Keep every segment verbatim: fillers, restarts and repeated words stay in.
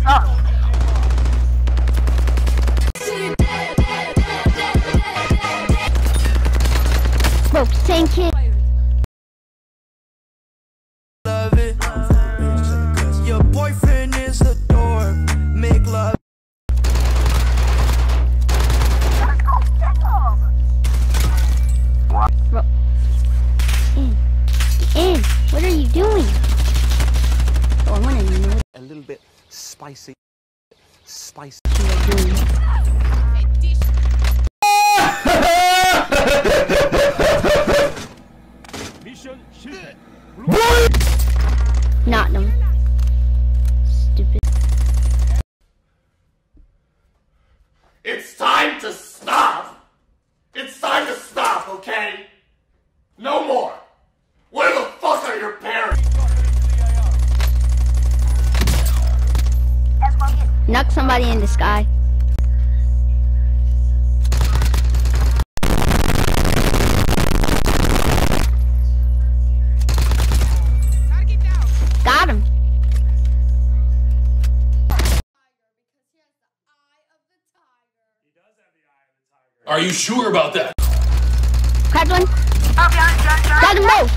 sucks. Bro, same kid. Love it. Your boyfriend is a dork. Make love. Bro. In. In. What are you doing? Oh, I want to know. A little bit spicy. Spicy. Not them. Stupid. It's time to stop! It's time to stop, okay? No more! Where the fuck are your parents? Knock somebody in the sky. Got him. Are you sure about that? Cracked one. Got them both.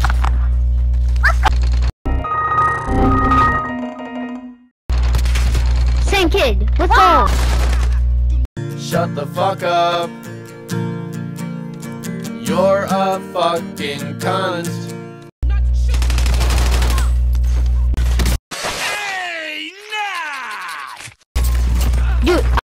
Same kid. Let's go. Shut the fuck up. You're a fucking cunt.